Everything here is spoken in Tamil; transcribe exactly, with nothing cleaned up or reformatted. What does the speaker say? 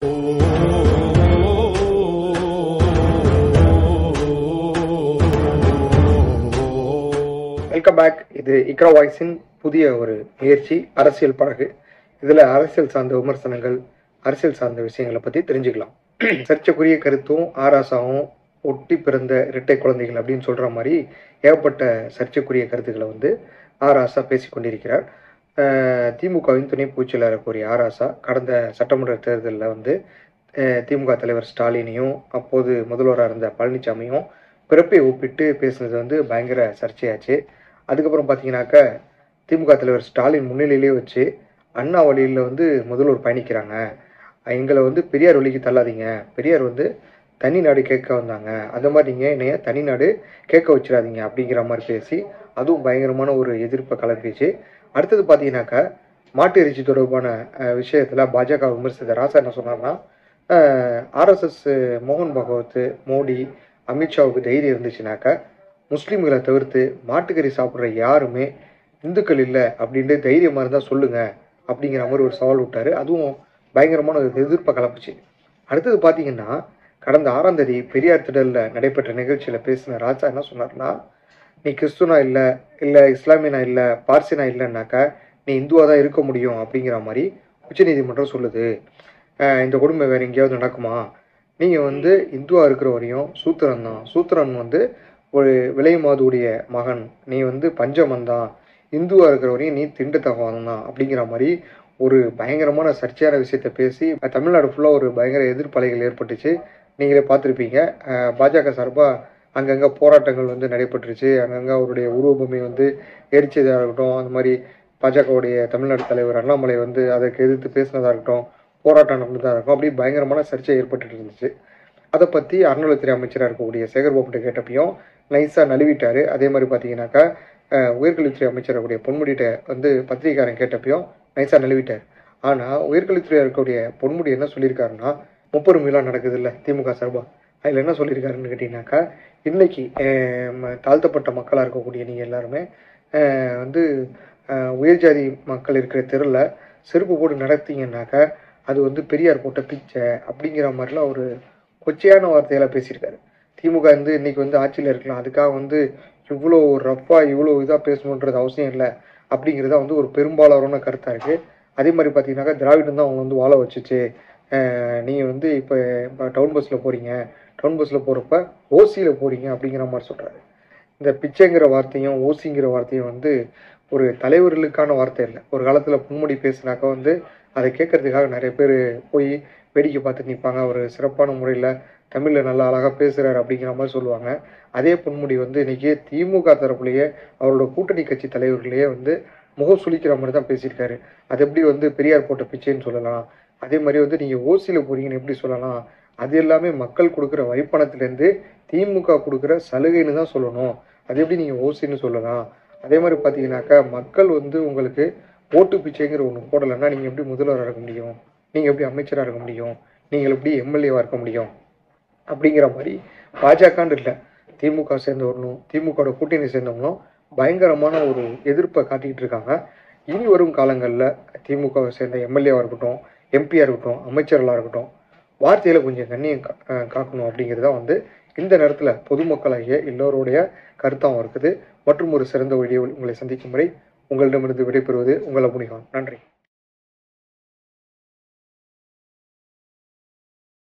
Welcome back. இது இக்ரா வாய்ஸின் புதிய ஒரு முயற்சி, அரசியல் பழகு. இதில் அரசியல் சார்ந்த விமர்சனங்கள், அரசியல் சார்ந்த விஷயங்களை பற்றி தெரிஞ்சுக்கலாம். சர்ச்சைக்குரிய கருத்தும் ஆராசாவும் ஒட்டி பிறந்த இரட்டை குழந்தைகள் அப்படின்னு சொல்கிற மாதிரி ஏகப்பட்ட சர்ச்சைக்குரிய கருத்துக்களை வந்து ஆராசா பேசி கொண்டிருக்கிறார். திமுகவின் துணை பொதுச்செயலாளர் இருக்கக்கூடிய ஆராசா கடந்த சட்டமன்ற தேர்தலில் வந்து திமுக தலைவர் ஸ்டாலினையும் அப்போது முதல்வராக இருந்த பழனிசாமியும் பிறப்பை ஒப்பிட்டு பேசுனது வந்து பயங்கர சர்ச்சையாச்சு. அதுக்கப்புறம் பார்த்தீங்கன்னாக்க திமுக தலைவர் ஸ்டாலின் முன்னிலையிலே வச்சு அண்ணா வழியில் வந்து முதல்வர் பயணிக்கிறாங்க, எங்களை வந்து பெரியார் வழிக்கு தள்ளாதீங்க, பெரியார் வந்து தனி நாடு கேட்க வந்தாங்க, அந்த மாதிரி நீங்கள் என்னைய தனி நாடு கேட்க வச்சிடாதீங்க அப்படிங்கிற மாதிரி பேசி அதுவும் பயங்கரமான ஒரு எதிர்ப்பை கிளப்பிச்சு. அடுத்தது பார்த்தீங்கன்னாக்கா மாட்டு இறைச்சி தொடர்பான விஷயத்தில் பாஜக விமர்சித்த ராசா என்ன சொன்னார்னா, ஆர்எஸ்எஸ் மோகன் பகவத், மோடி, அமித்ஷாவுக்கு தைரியம் இருந்துச்சுனாக்கா முஸ்லீம்களை தவிர்த்து மாட்டுக்கறி சாப்பிட்ற யாருமே இந்துக்கள் இல்லை அப்படின்ட்டு தைரியமாக இருந்தால் சொல்லுங்கள் அப்படிங்கிற மாதிரி ஒரு சவால் விட்டார். அதுவும் பயங்கரமான ஒரு எதிர்ப்பை கலப்புச்சு. அடுத்தது பார்த்தீங்கன்னா கடந்த ஆறாம் தேதி பெரியார் திடலில் நடைபெற்ற நிகழ்ச்சியில் பேசின ராஜா என்ன சொன்னார்னா, நீ கிறிஸ்துவனா இல்லை, இல்லை இஸ்லாமியனா இல்லை, பார்சினா இல்லைன்னாக்கா நீ இந்துவாக தான் இருக்க முடியும் அப்படிங்கிற மாதிரி உச்சநீதிமன்றம் சொல்லுது. இந்த கொடுமை வேறு எங்கேயாவது நடக்குமா? நீங்கள் வந்து இந்துவாக இருக்கிற வரையும் சூத்திரன் தான், சூத்திரன் வந்து ஒரு விலை மாதுடைய மகன், நீ வந்து பஞ்சமன் தான், இந்துவாக இருக்கிற வரையும் நீ திண்டு தகவன் தான் அப்படிங்கிற மாதிரி ஒரு பயங்கரமான சர்ச்சையான விஷயத்த பேசி தமிழ்நாடு ஃபுல்லாக ஒரு பயங்கர எதிர்ப்பலைகள் ஏற்பட்டுச்சு. நீங்களே பார்த்துருப்பீங்க. பாஜக சார்பாக அங்கங்கே போராட்டங்கள் வந்து நடைபெற்றுச்சு. அங்கங்கே அவருடைய உருவபொம்மை வந்து எரிச்சதாக இருக்கட்டும், அந்த மாதிரி பாஜகவுடைய தமிழ்நாடு தலைவர் அண்ணாமலை வந்து அதற்கு எதிர்த்து பேசினதாக இருக்கட்டும், போராட்டம் நடந்ததாக இருக்கும், அப்படி பயங்கரமான சர்ச்சை ஏற்பட்டு இருந்துச்சு. அதை பற்றி அறநிலையத்துறை அமைச்சராக இருக்கக்கூடிய சேகர்பாபுட்ட கேட்டப்பையும் நைஸாக நழுவிட்டார். அதே மாதிரி பார்த்தீங்கன்னாக்கா உயர்கல்வித்துறை அமைச்சர் இருக்கக்கூடிய பொன்முடிகிட்ட வந்து பத்திரிகைக்காரன் கேட்டப்பையும் நைஸாக நழுவிட்டார். ஆனால் உயர்கல்வித்துறை இருக்கக்கூடிய பொன்முடி என்ன சொல்லியிருக்காருன்னா, முப்பெரும் விழா நடக்குது இல்லை திமுக சார்பாக, அதில் என்ன சொல்லியிருக்காருன்னு கேட்டிங்கனாக்கா, இன்றைக்கி தாழ்த்தப்பட்ட மக்களாக இருக்கக்கூடிய நீங்கள் எல்லாருமே வந்து உயர்ஜாதி மக்கள் இருக்கிற தெருவில் செருப்பு போட்டு நடத்திங்கன்னாக்கா அது வந்து பெரியார் போட்ட பிச்சை அப்படிங்கிற மாதிரிலாம் ஒரு கொச்சையான வார்த்தையெல்லாம் பேசியிருக்காரு. திமுக வந்து இன்றைக்கி வந்து ஆட்சியில் இருக்கலாம், அதுக்காக வந்து இவ்வளோ ரஃப்பாக இவ்வளோ இதாக பேசணுன்றது அவசியம் இல்லை அப்படிங்கிறத வந்து ஒரு பெரும்பாலான கருத்தாக இருக்குது. அதே மாதிரி பார்த்தீங்கன்னாக்கா திராவிடம் தான் அவங்க வந்து வாழ வச்சுச்சு. நீங்கள் வந்து இப்போ இப்போ டவுன் பஸ்ஸில் போகிறீங்க, டவுன் பஸ்ஸில் போகிறப்ப ஓசியில் போகிறீங்க அப்படிங்கிற மாதிரி சொல்கிறாரு. இந்த பிச்சைங்கிற வார்த்தையும் ஓசிங்கிற வார்த்தையும் வந்து ஒரு தலைவர்களுக்கான வார்த்தை இல்லை. ஒரு காலத்தில் பொன்முடி பேசினாக்கா வந்து அதை கேட்கறதுக்காக நிறைய பேர் போய் வேடிக்கை பார்த்து நிற்பாங்க. ஒரு சிறப்பான முறையில் தமிழில் நல்லா அழகாக பேசுகிறார் அப்படிங்கிற மாதிரி சொல்லுவாங்க. அதே பொன்முடி வந்து இன்றைக்கி திமுக தரப்புலேயே அவரோட கூட்டணி கட்சி தலைவர்களையே வந்து முகம் சுளிக்கிற மாதிரி தான் பேசியிருக்காரு. அது எப்படி வந்து பெரியார் போட்ட பிச்சைன்னு சொல்லலாம், அதே மாதிரி வந்து நீங்கள் ஓசியில் போகிறீங்கன்னு எப்படி சொல்லலாம், அது எல்லாமே மக்கள் கொடுக்குற வரிப்பணத்துலேருந்து திமுக கொடுக்குற சலுகைன்னு தான் சொல்லணும், அது எப்படி நீங்கள் ஓசின்னு சொல்லலாம். அதே மாதிரி பார்த்தீங்கன்னாக்கா மக்கள் வந்து உங்களுக்கு ஓட்டு பிச்சைங்கிற ஒன்று போடலைன்னா நீங்கள் எப்படி முதல்வராக இருக்க முடியும், நீங்கள் எப்படி அமைச்சராக இருக்க முடியும், நீங்கள் எப்படி எம்எல்ஏவாக இருக்க முடியும் அப்படிங்கிற மாதிரி பாஜகன்னு இல்லை, திமுக சேர்ந்தவர்களும் திமுகவோட கூட்டணி சேர்ந்தவங்களும் பயங்கரமான ஒரு எதிர்ப்பை காட்டிக்கிட்டு இருக்காங்க. இனி வரும் காலங்களில் திமுகவை சேர்ந்த எம்எல்ஏவாக இருக்கட்டும், எம்பியாக இருக்கட்டும், அமைச்சர்களாக இருக்கட்டும், வார்த்தையில் கொஞ்சம் கண்ணியம் காக்கணும் அப்படிங்கிறத வந்து இந்த நேரத்தில் பொதுமக்களாகிய எல்லோருடைய கருத்தாகவும் இருக்குது. மற்றும் ஒரு சிறந்த வீடியோவில் உங்களை சந்திக்கும் வரை உங்களிடமிருந்து விடைபெறுவது உங்கள் அபுனிகான். நன்றி.